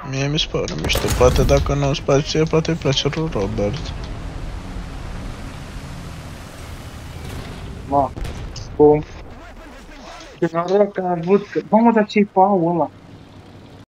Mie mi se pare mișto, poate dacă nu îți place ție, poate îi place lui Robert. Ma, cum? Ce noroc că a avut... Mamă, dar ce-i pau ăla?